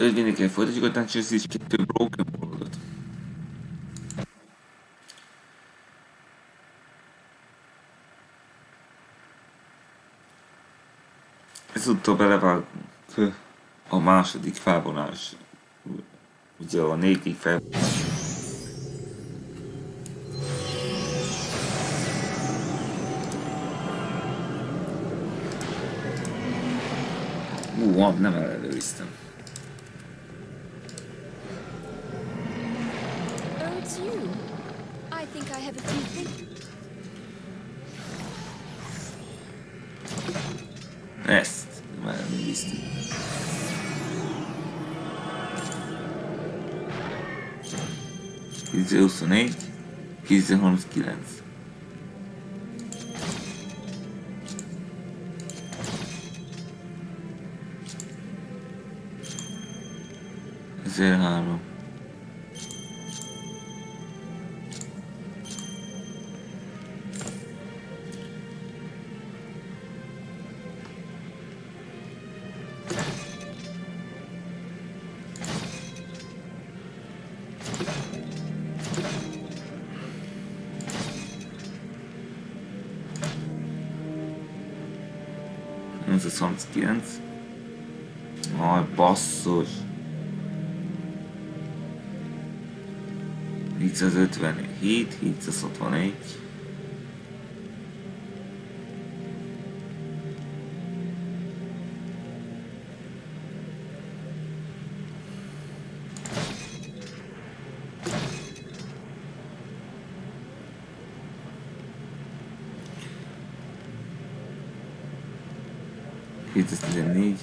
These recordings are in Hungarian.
Mindenképp folytatjuk a Dungeons és 2 Broken World-ot. Ezúttal belevágunk a második felvonás. Ugye a 4. felvonás. Nem ellenőriztem. Oh, it's you. I think I have a few things. Ezt már ellenőriztem. Kézzel 24, kézzel 39. Ezért 3. Ez a 39. Aj, basszus. 457, 761. ...714...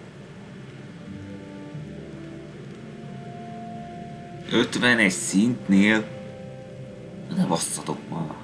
51 szintnél... Ne basszatok már!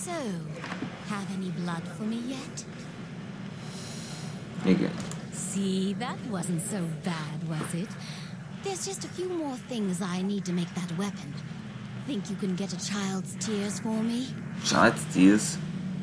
So, have any blood for me yet? Igen. See, that wasn't so bad, was it? There's just a few more things I need to make that weapon. Think you can get a child's tears for me? Child's tears?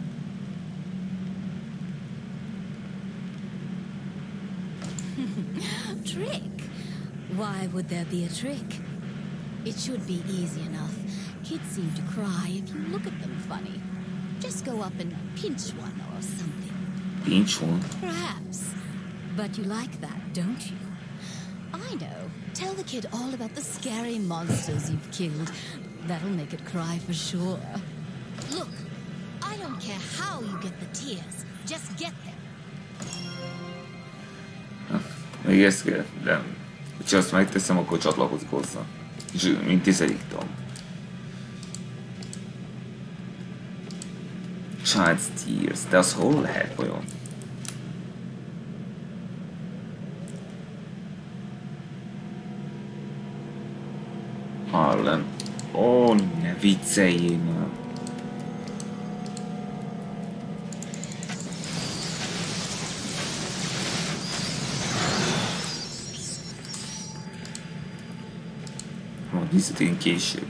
Trick? Why would there be a trick? It should be easy enough. Kids seem to cry if you look at them funny. Just go up and pinch one or something. Pinch one? Perhaps. But you like that, don't you? I know. Tell the kid all about the scary monsters you've killed. That'll make it cry for sure. Look, I don't care how you get the tears. Just get them. Még ezt kell, de ha azt megteszem, akkor csatlakozik hozzá. És mint 10. tom. Child's Tears, de az hol lehet vajon? Hallem. Ó, ne vicceljél már. Majd visszatérünk később.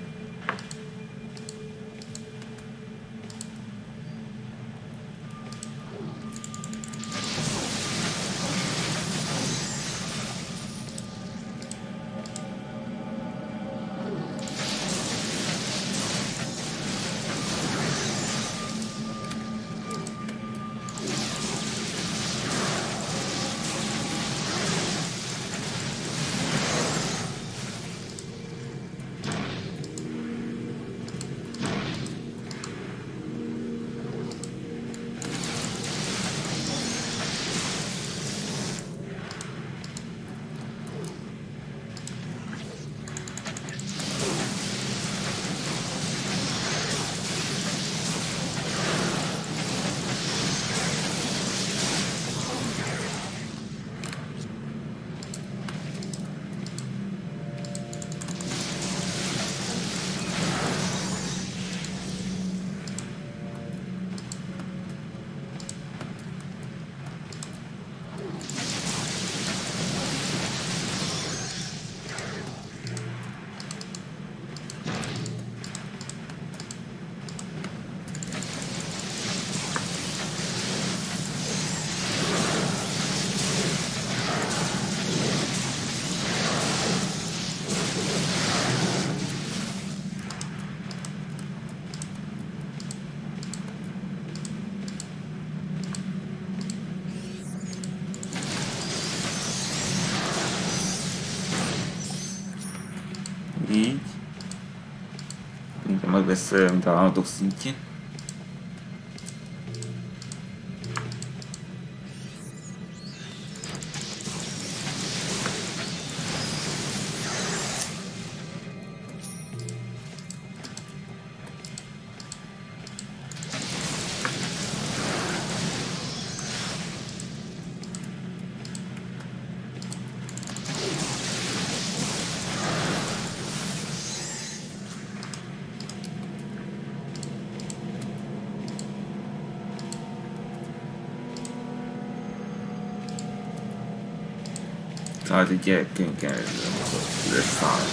Így. Inkább megbeszélem, mint a állatok szintjén. Tehát egy gyerekként kell leszállni.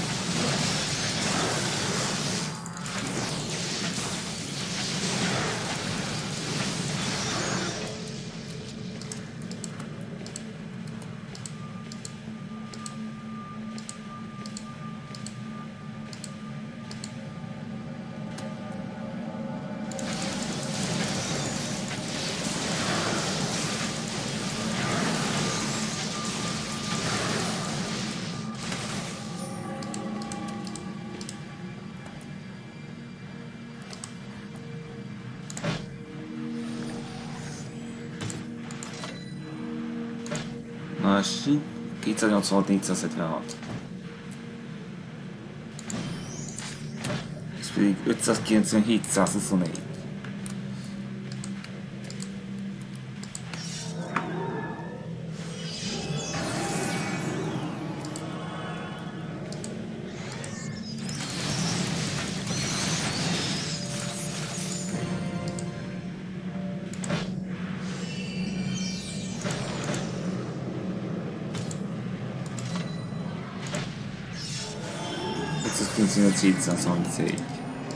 Másik 286-476. Ez pedig 597-124. Sono cizza, sono sei.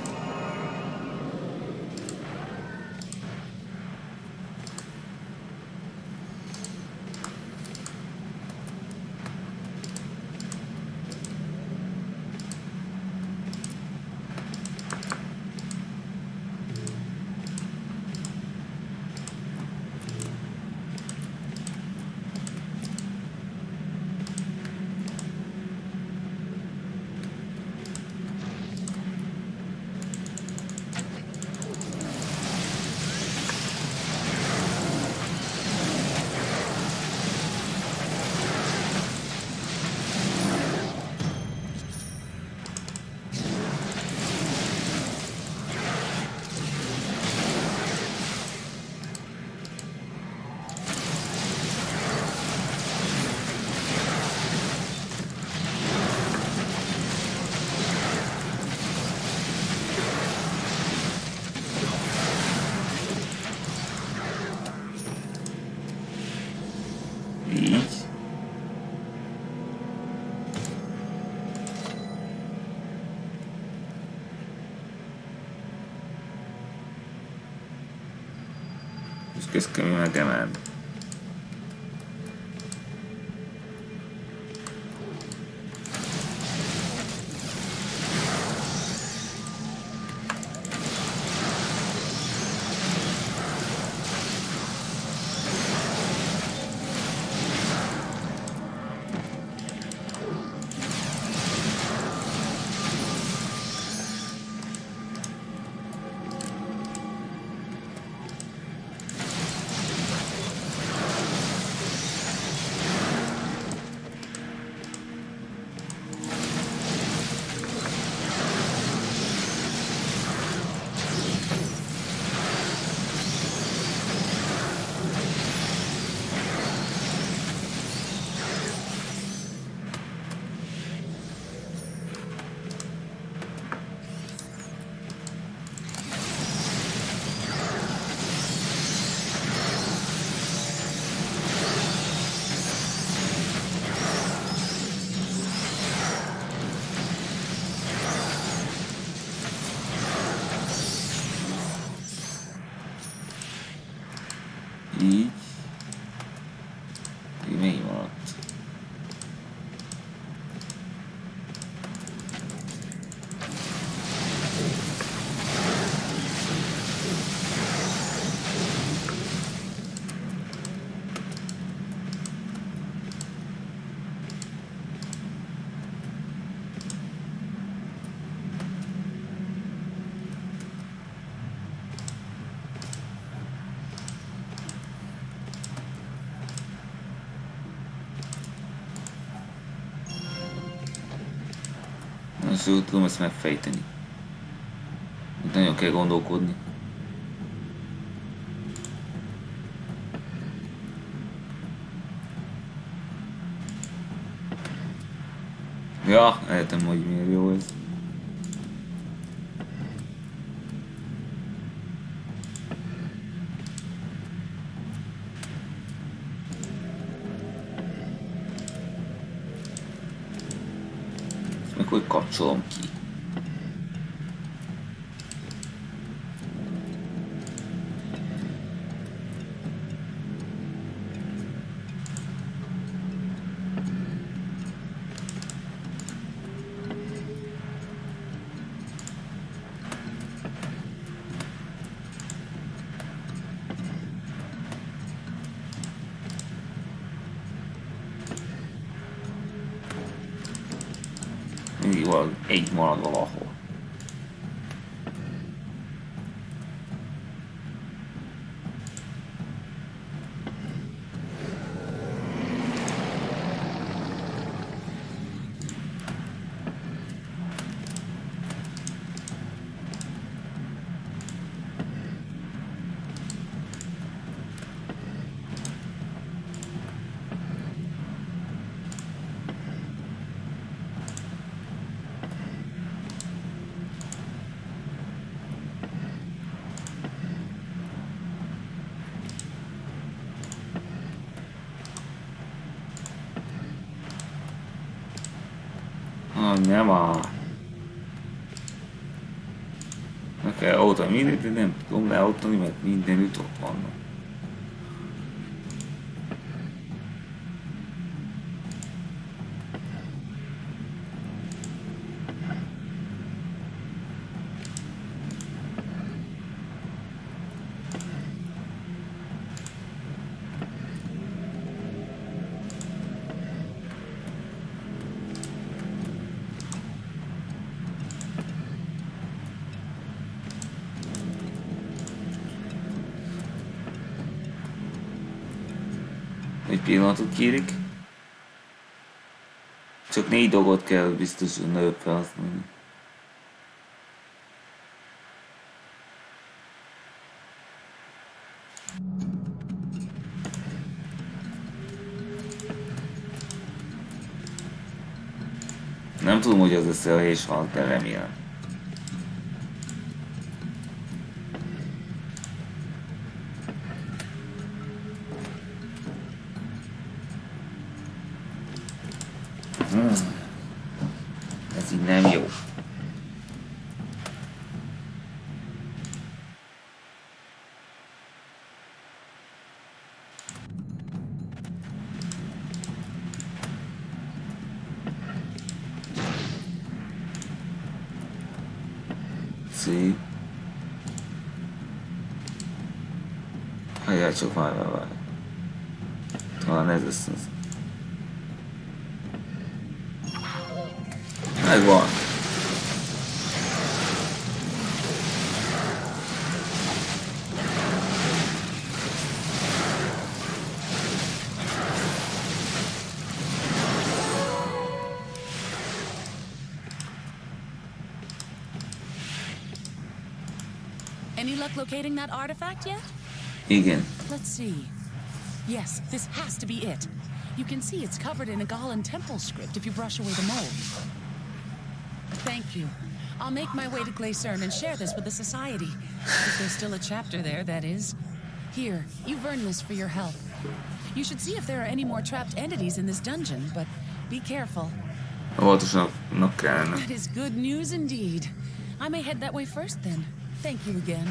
Qu'est-ce que me demande? Így. Így még maradt. Most tudom ezt megfejteni. Nagyon kell gondolkodni. Ja, értem, hogy miért jó ez. Meg hogy kapcsolom ki. Mindig van egy marad valahol. Nem a... Meg kell autózni mindent, de nem tudom leautózni, mert mindenütt ott vannak. Egy pillanatot kérik. Csak 4 dolgot kell biztosan előbb felhasználni. Nem tudom, hogy az összeállás van, de remélem. Ez így nem jó. Szép. Ajjaj, csak várj. Talán ez lesz az. Megvan. Any luck locating that artifact yet? Igen. Let's see. Yes, this has to be it. You can see it's covered in a Galan temple script if you brush away the mold. Thank you. I'll make my way to Glaycern and share this with the Society. If there's still a chapter there, that is. Here, you've earned this for your help. You should see if there are any more trapped entities in this dungeon, but be careful. Óvatosnak kellene. That is good news indeed. I may head that way first then. Thank you again.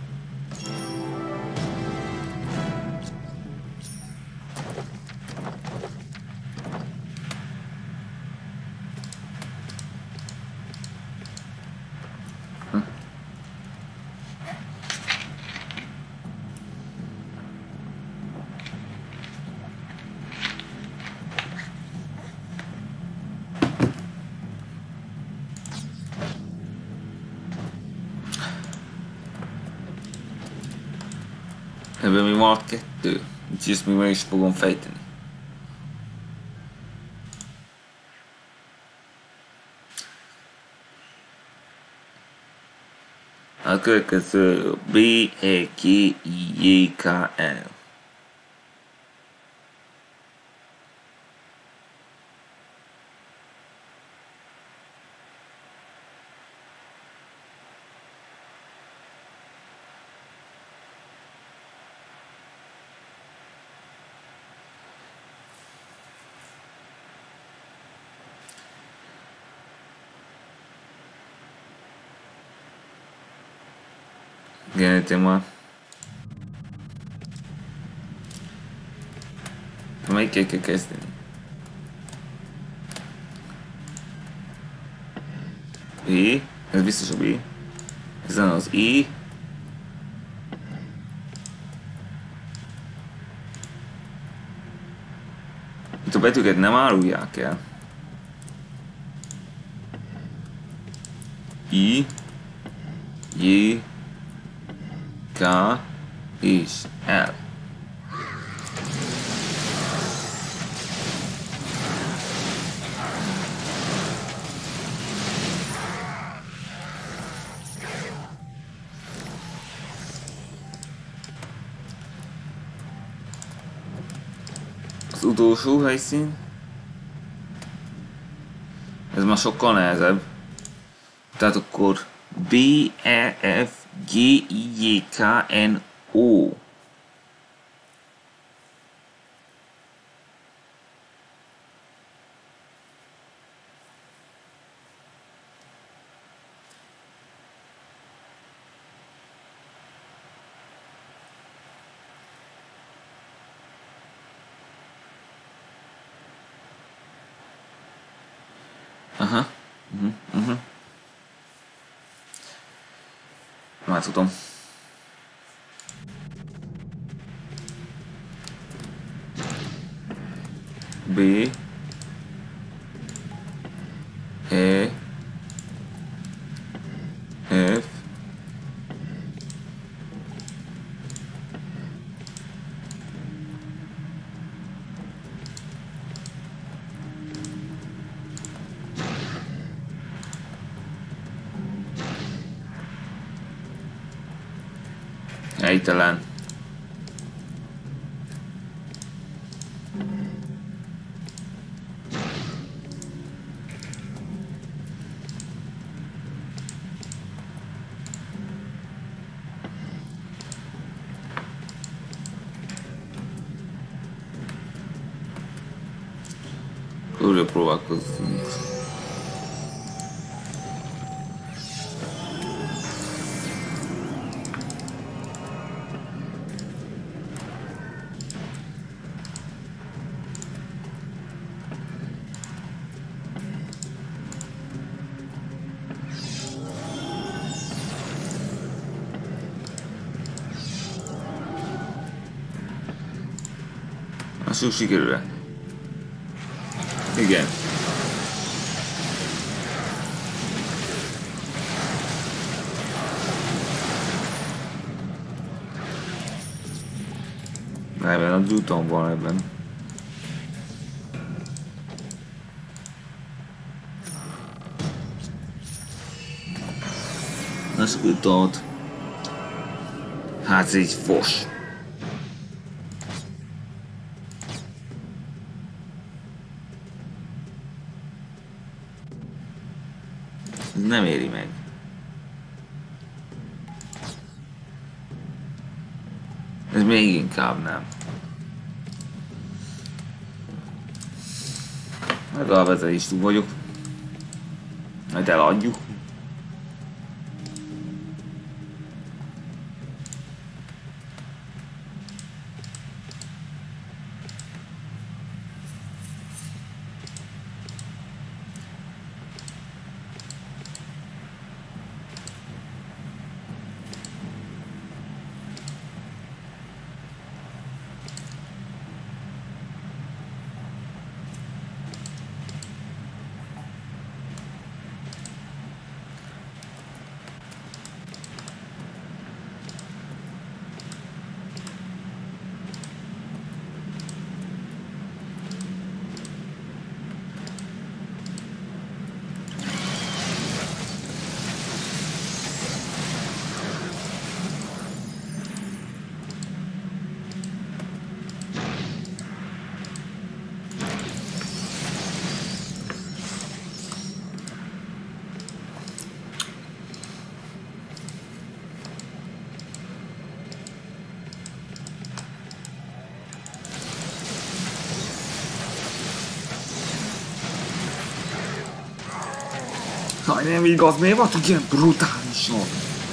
Ebben mi van 2, úgyhogy ezt még meg is fogom fejteni. A következő B-E-G-I-J-K-L. Igen, már. Melyikkel kell kezdeni? B. Ez biztos a B. Ezen az I. Itt a betűket nem árulják el. I. J. K és L. Az utolsó helyszín. Ez már sokkal nehezebb. Tehát akkor B-E-F-G-I-J-K-N-O. Már tudom. B E F Helytelen. Körül próbálkozzunk. Azt sikerül-e? Igen. Ebben az úton van ebben. Azt küldtem. Hát ez egy fos. Nem éri meg. Ez még inkább nem. Legalább ezzel is túl vagyok. Majd eladjuk. Jaj, nem igaz, miért vagytok ilyen brutálisan?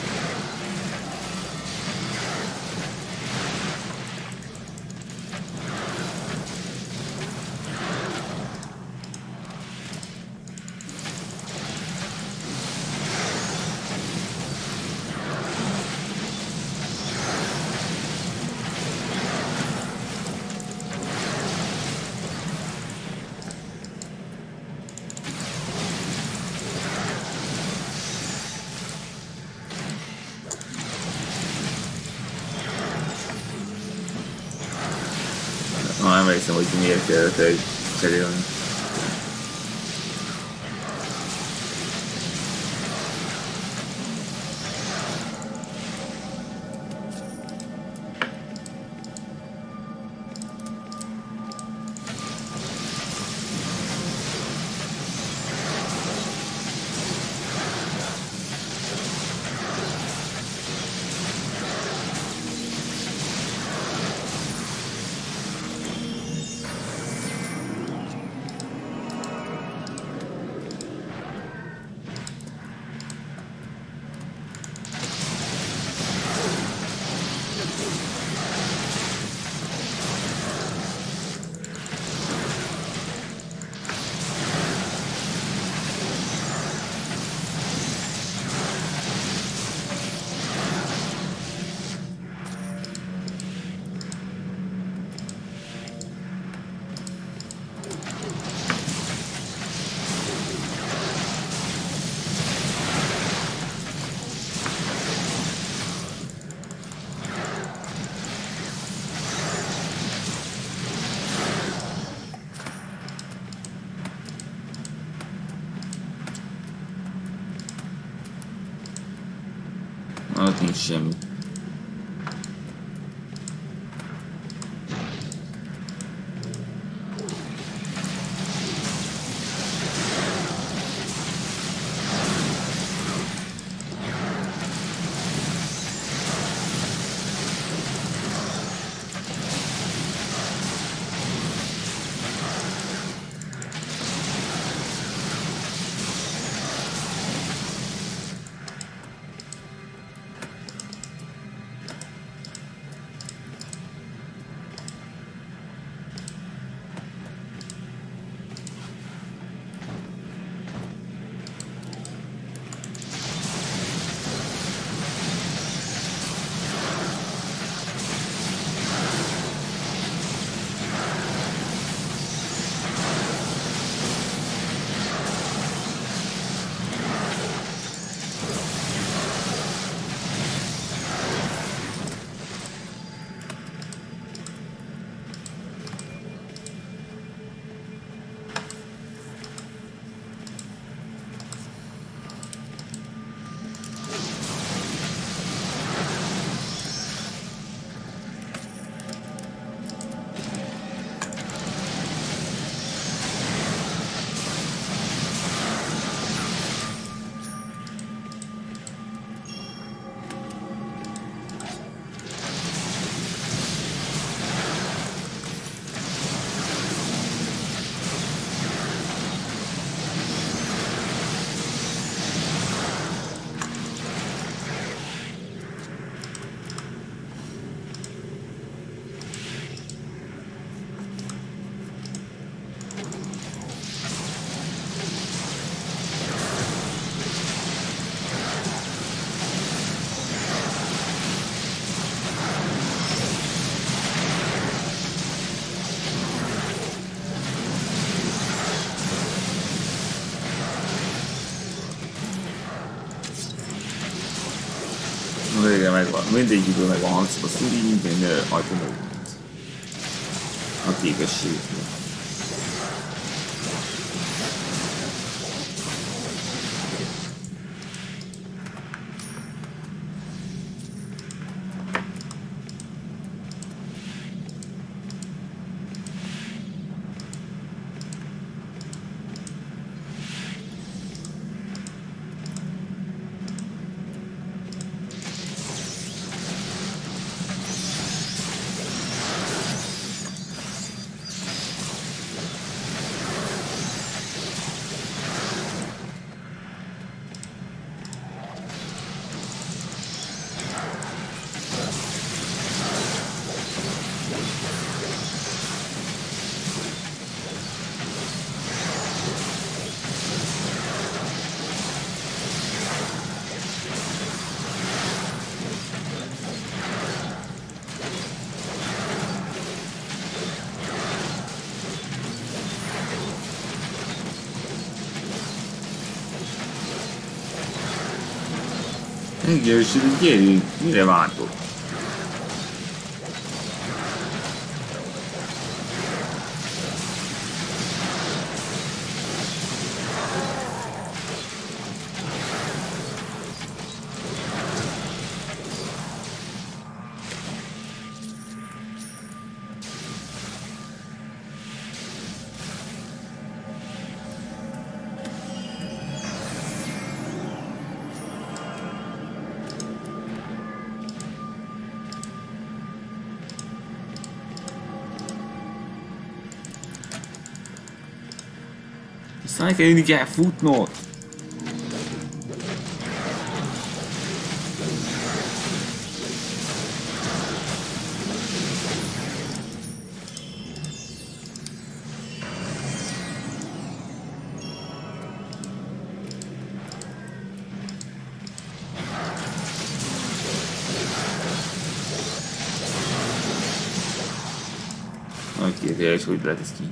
Emlékszem, hogy miért kellett egy cserélni. Ott nincs semmi. Végre megvan. Mindegyikből megvan harcba szüli, minden ajtómódot. A képesség. Győzsünk, gyerünk, mire vártok? Aztán kell mindig elfutnod. Nagy kérdés, hogy lehet ez ki.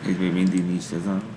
Ez még mindig nincs ez a...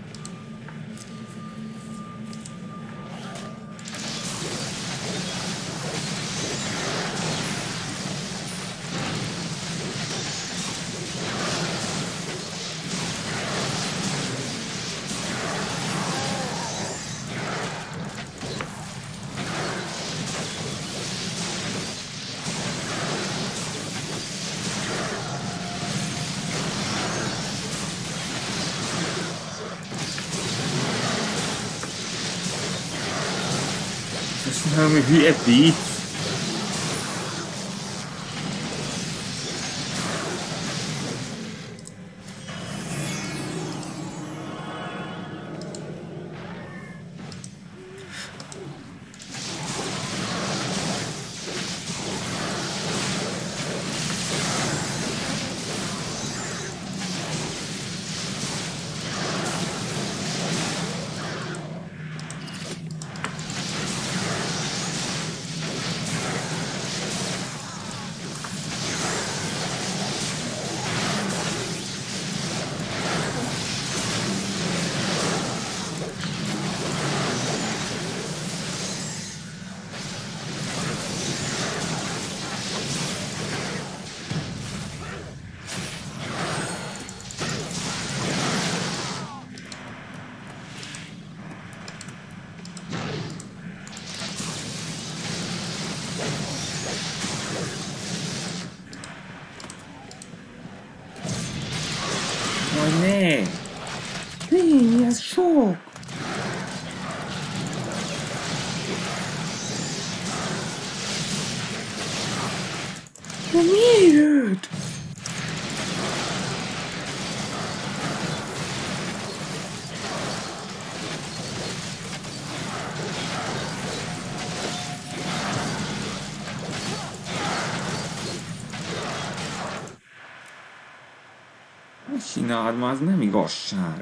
Köszönöm, hülye vicc! Ne! Légy, ez sok! De miért? Mit csinálod már, az nem igazság.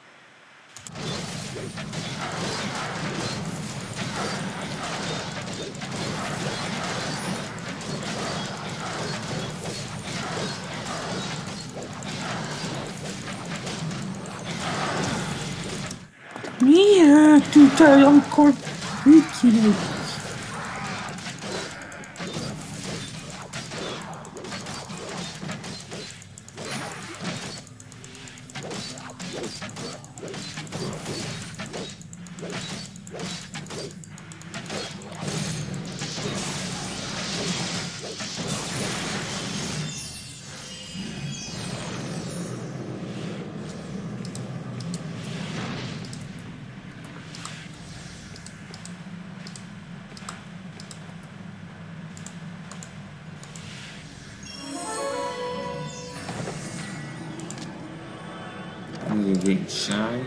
Miért tűtel, amikor mit csinálod? Getting shy.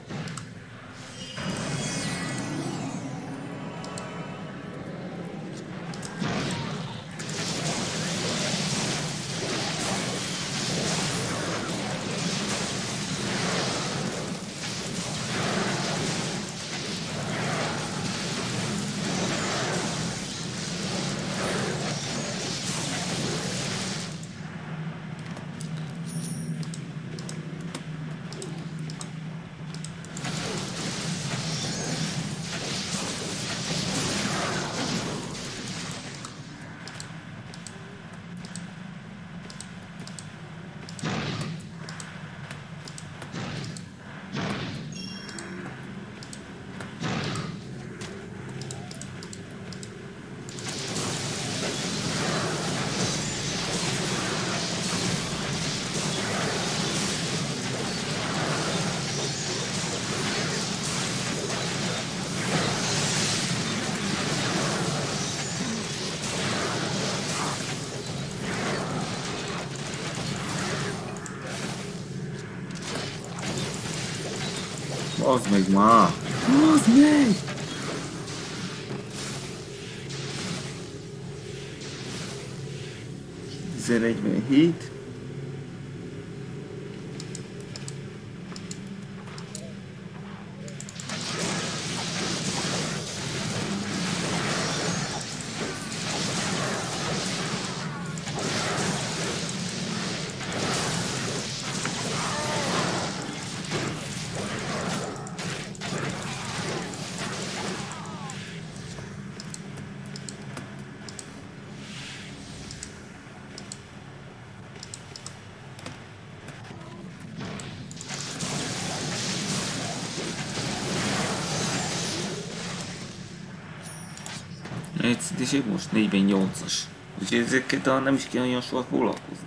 Az meg már! Az meg! Hét. egyszerűség most 48-as. Úgyhogy ezeket talán nem is kell olyan sokat foglalkozni.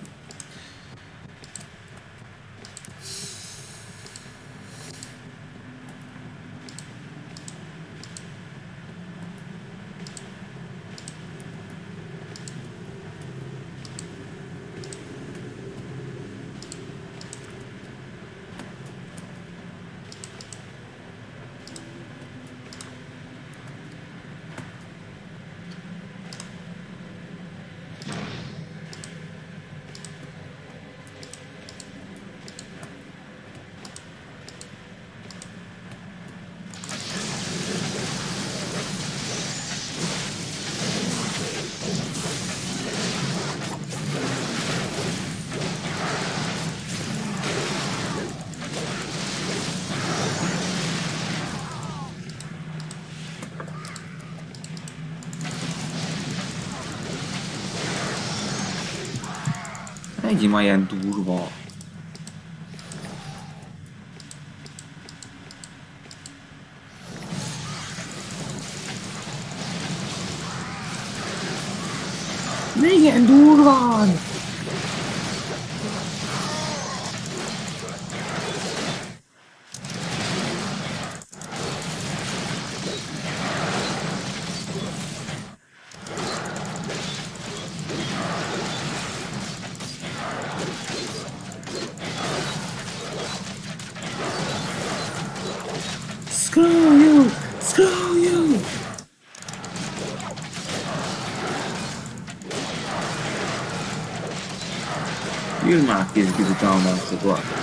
Egy már ilyen durva. Igen durván! Screw you! Screw you! Io il macchio che ti stavo andando qua.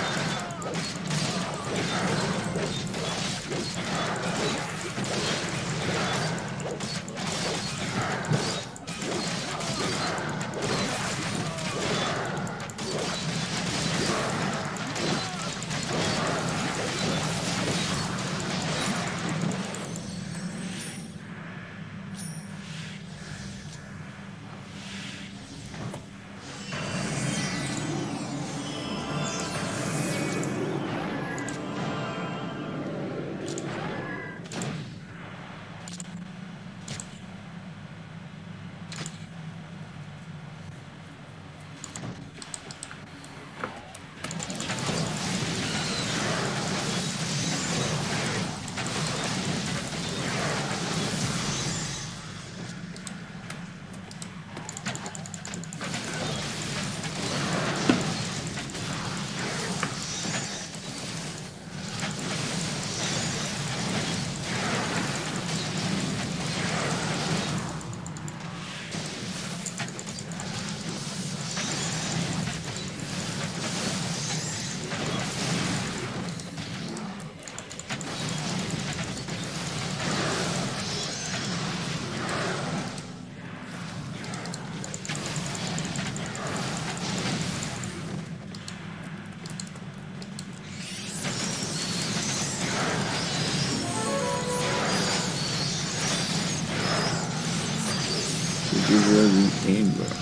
Ember.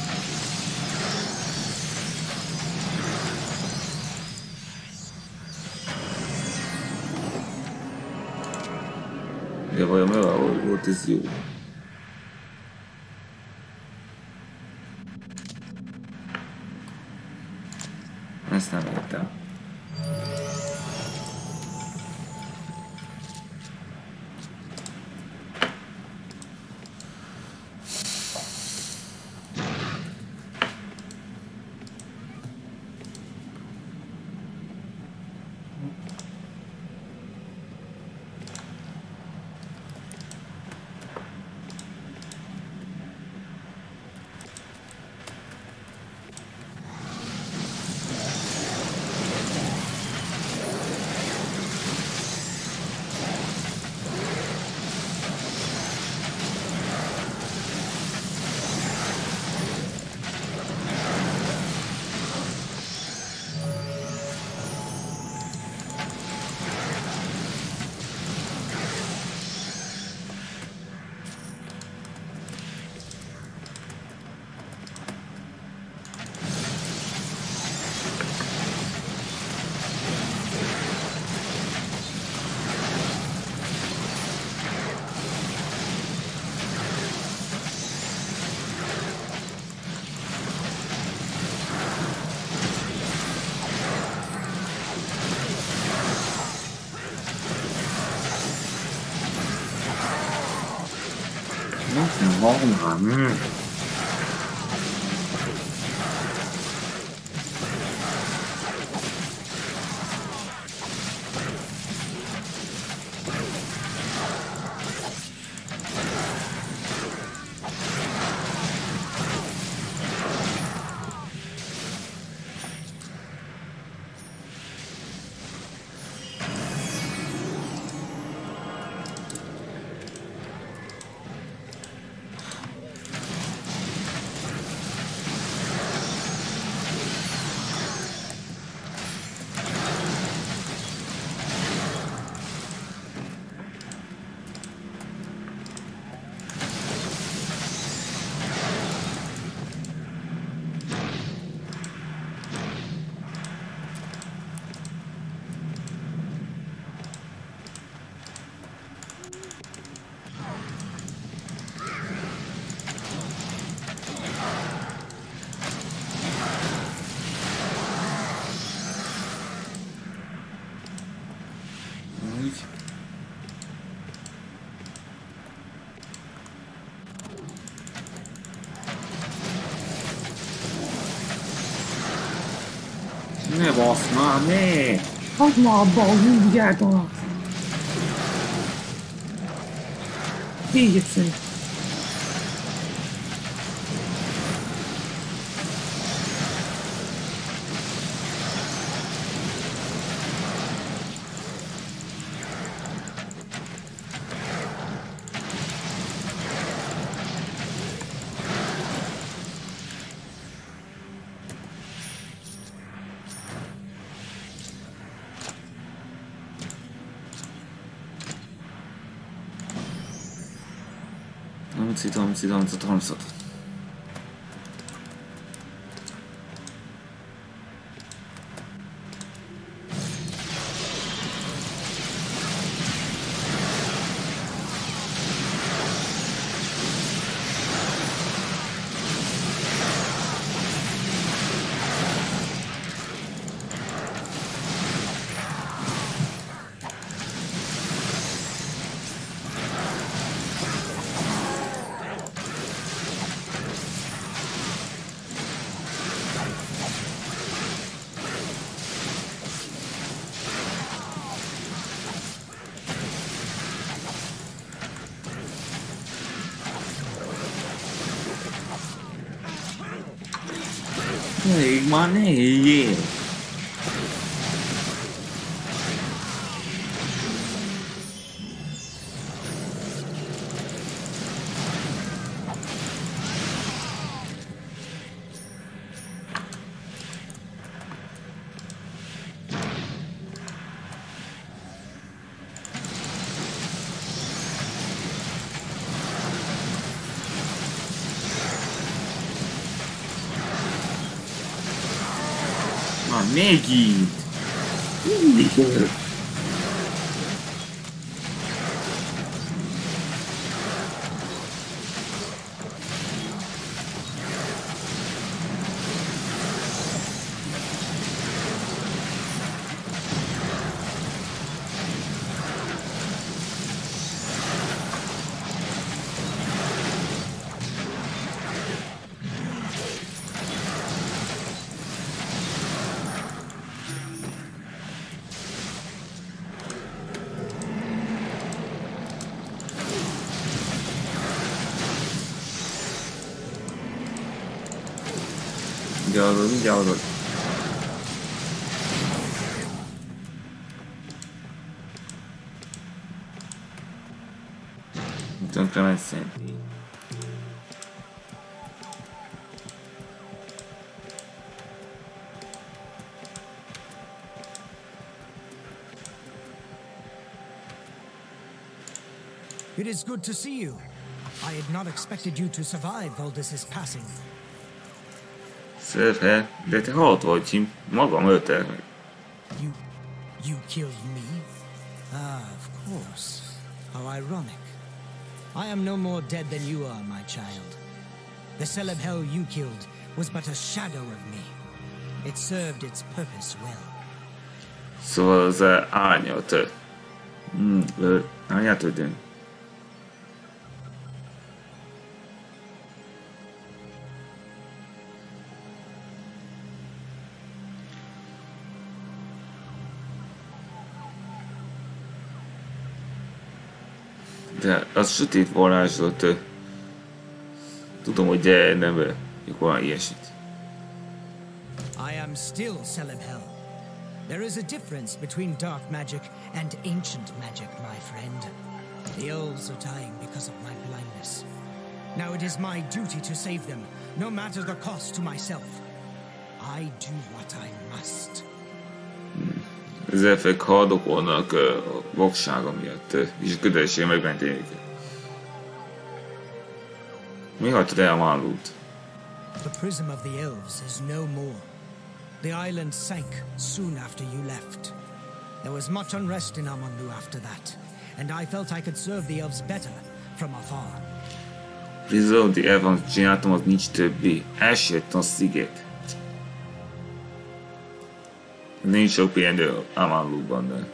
De vajon mi volt ez jó? Ezt nem értem. onnan. Ne basz már, ne! Hagyd már abba a húgyádat! Még egyszer! Tomcat. Elég már, ne éljél! Megint! Mindig örök! Vigyázod! Tönkre megy szenti. It is good to see you. I had not expected you to survive Voldis's passing. Szép hely, de te halt vagy, magam öltek meg. You killed me? Ah, of course. How ironic. I am no more dead than you are, my child. The celeb hell you killed was but a shadow of me. It served its purpose well. Szóval az árnyat. Árnyat ödön. De az sötét varázslat. Tudom, hogy nem valami ilyesmit. I am still Celebhel. There is a difference between dark magic and ancient magic, my friend. The elves are dying because of my blindness. Now it is my duty to save them, no matter the cost to myself. I do what I must. Az elfek haldokolnak a vaksága miatt, és a kötelesség megmenteni őket. Mi hagytad el Amanlut? The prism of the elves is no more. The island sank soon after you left. There was much unrest in Amanlu after that, and I felt I could serve the elves better from afar. Prizolti elfant csináltam, az nincs többé. Elsőtt a sziget. Nincs sok pihenő Amanluban, de...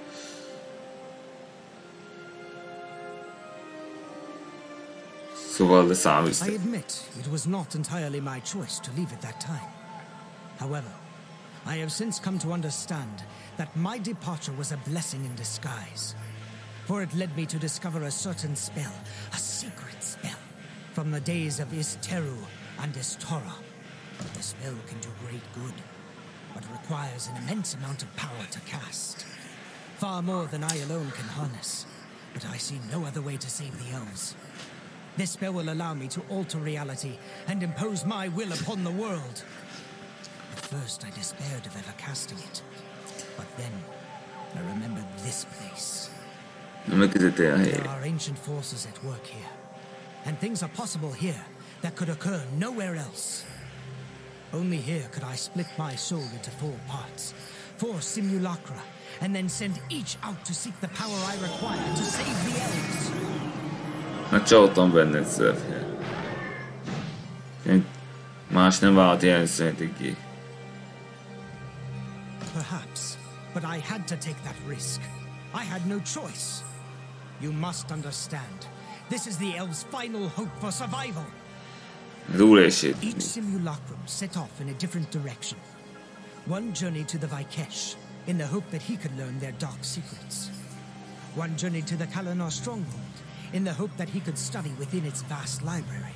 Szóval de száműztek. I admit it was not entirely my choice to leave at that time. However, I have since come to understand that my departure was a blessing in disguise. For it led me to discover a certain spell, a secret spell, from the days of Isteru and Istora. The spell can do great good, but requires an immense amount of power to cast. Far more than I alone can harness, but I see no other way to save the elves. This spell will allow me to alter reality and impose my will upon the world. At first I despaired of ever casting it, but then I remembered this place. There are ancient forces at work here, and things are possible here that could occur nowhere else. Only here could I split my soul into 4 parts, 4 simulacra, and then send each out to seek the power I require to save the elves. Hát csaltam benned, Celebhel. Más nem vált ilyen szerinted ki. Perhaps, but I had to take that risk. I had no choice. You must understand. This is the elves' final hope for survival. Each simulacrum set off in a different direction. One journeyed to the Vikesh, in the hope that he could learn their dark secrets. One journeyed to the Kalanor stronghold, in the hope that he could study within its vast library.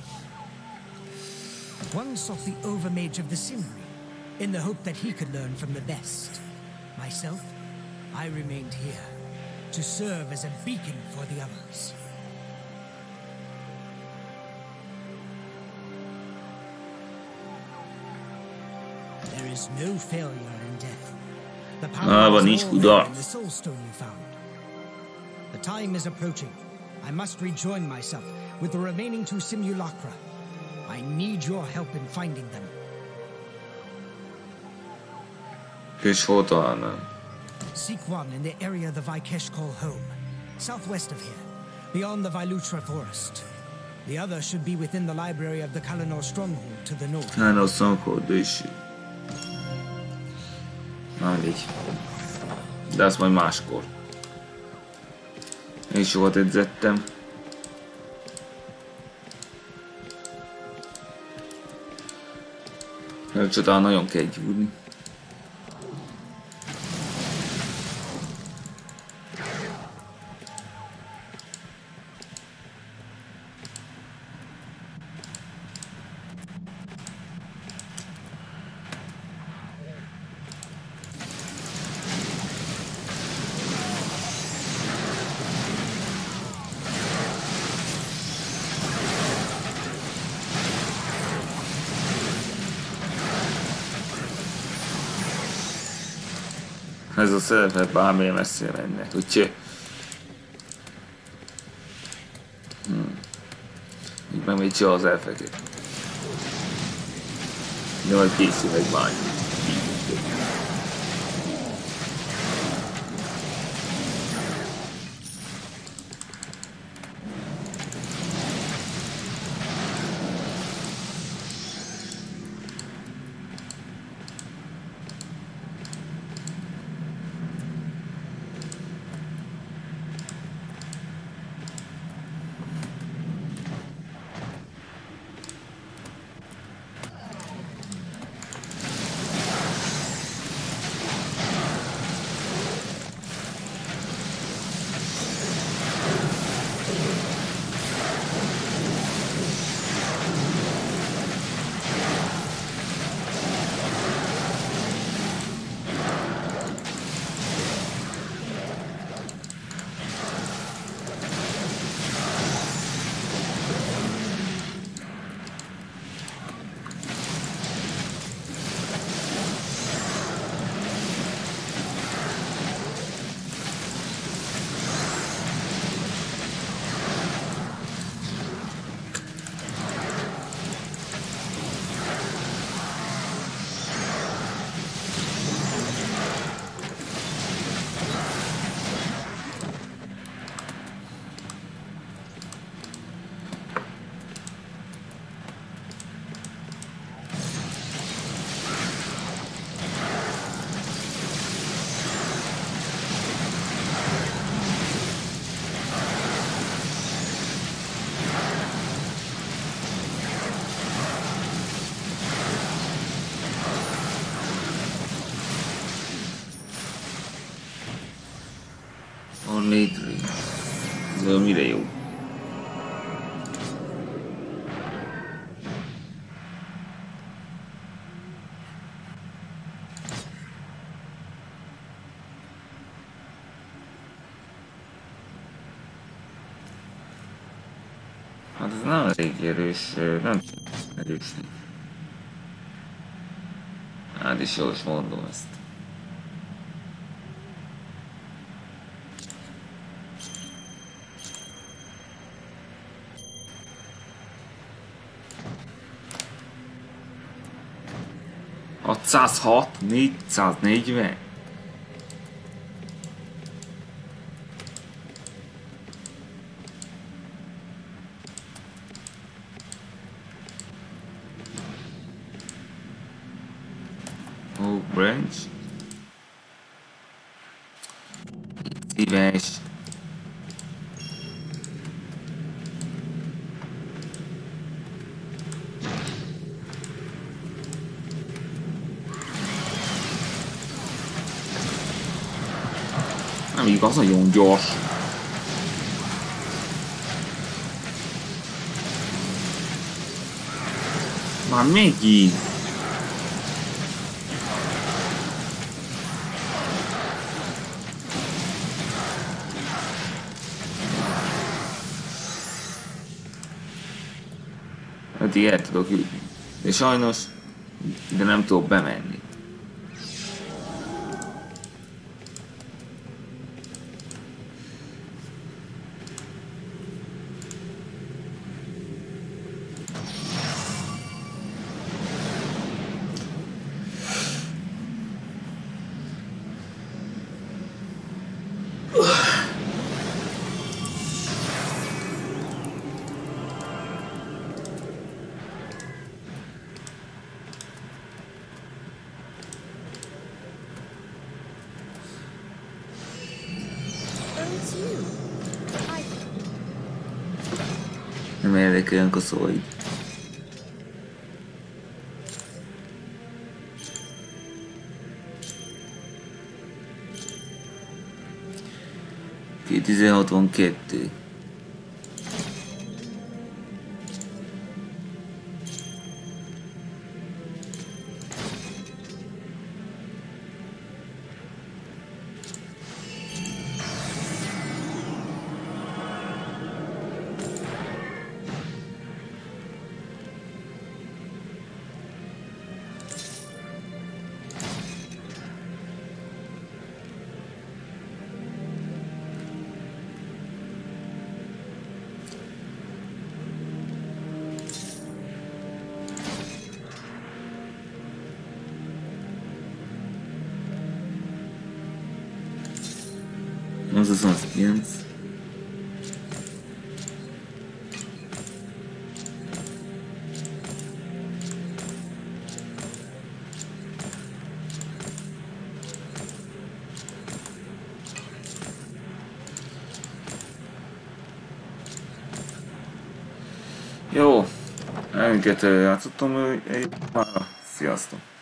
One sought the Overmage of the Simri, in the hope that he could learn from the best. Myself, I remained here, to serve as a beacon for the others. There is no failure in death. The power is all there in the soul stone you found. The time is approaching. I must rejoin myself with the remaining 2 simulacra. I need your help in finding them. Seek one in the area the Vikesh call home, southwest of here, beyond the Vailutra forest. The other should be within the library of the Kalanor stronghold to the north. Kalanor stronghold is... Mindegy. De azt majd máskor. Én sokat edzettem. Csodál nagyon kell gyúrni. Ez a Celebhel bármilyen messzire menne, úgyhogy... Így megmétse az elfeket. De majd készül egy bány. Métri. Ez mire jó? Hát ez nem elég erős, nem erős. Hát is jól is mondom ezt. ...606, 440. Oh, branch. Szíves. Nem igaz, nagyon gyors. Már megint. Eddig el tudok jutni. De sajnos, de nem tudok bemenni. Nem érdekelnek a szavaid. ...2062. Az 9. Jó, elminket játszottam, már sziasztok!